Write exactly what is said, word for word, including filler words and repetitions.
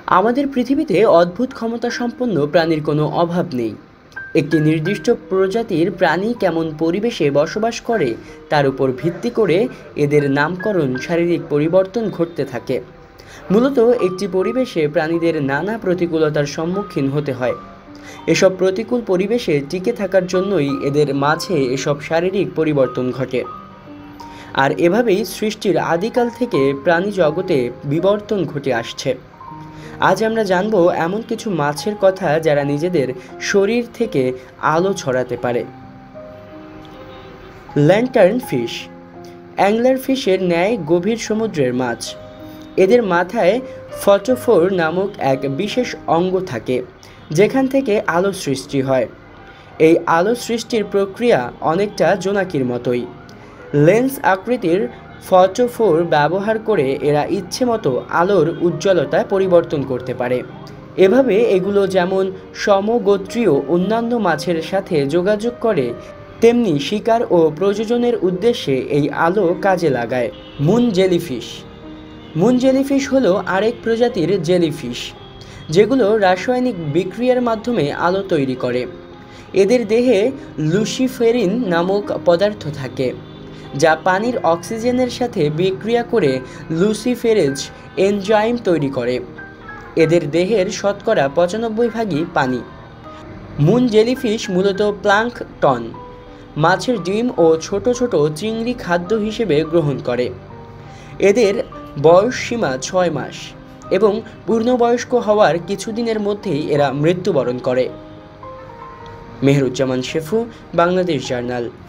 আমাদের পৃথিবীতে অদ্ভুত ক্ষমতা সম্পন্ন প্রাণীর কোনো অভাব নেই। একটি নির্দিষ্ট প্রজাতির প্রাণী কেমন পরিবেশে বসবাস করে তার উপর ভিত্তি করে এদের নামকরণ, শারীরিক পরিবর্তন ঘটতে থাকে। মূলত একটি পরিবেশে প্রাণীদের নানা প্রতিকূলতার সম্মুখীন হতে হয়। এসব প্রতিকূল পরিবেশে টিকে থাকার জন্যই এদের মাঝে এসব শারীরিক পরিবর্তন ঘটে। আর এভাবেই সৃষ্টির আদিকাল থেকে প্রাণী জগতে বিবর্তন ঘটে আসছে। আজ আমরা জানব এমন কিছু মাছের কথা যারা নিজেদের শরীর থেকে আলো ছড়াতে পারে। ল্যান্টার্ন ফিশ অ্যাংলার ফিশের ন্যায় গভীর সমুদ্রের মাছ। এদের মাথায় ফটোফোর নামক এক বিশেষ অঙ্গ থাকে, যেখান থেকে আলো সৃষ্টি হয়। এই আলো সৃষ্টির প্রক্রিয়া অনেকটা জোনাকির মতোই। লেন্স আকৃতির ফটোফোর ব্যবহার করে এরা ইচ্ছেমতো আলোর উজ্জ্বলতা পরিবর্তন করতে পারে। এভাবে এগুলো যেমন সমগোত্রীয় অন্যান্য মাছের সাথে যোগাযোগ করে, তেমনি শিকার ও প্রজননের উদ্দেশ্যে এই আলো কাজে লাগায়। মুন জেলিফিশ মুন জেলিফিশ হলো আরেক প্রজাতির জেলিফিশ, যেগুলো রাসায়নিক বিক্রিয়ার মাধ্যমে আলো তৈরি করে। এদের দেহে লুসিফেরিন নামক পদার্থ থাকে, যা পানির অক্সিজেনের সাথে বিক্রিয়া করে লুসিফেরেজ এনজাইম তৈরি করে। এদের দেহের শতকরা পঁচানব্বই ভাগই পানি। মুন জেলিফিশ মূলত প্লাঙ্কটন, মাছের ডিম ও ছোট ছোট চিংড়ি খাদ্য হিসেবে গ্রহণ করে। এদের বয়স সীমা ছয় মাস এবং পূর্ণবয়স্ক হওয়ার কিছুদিনের মধ্যেই এরা মৃত্যুবরণ করে। মেহেরুজ্জামান শেফু, বাংলাদেশ জার্নাল।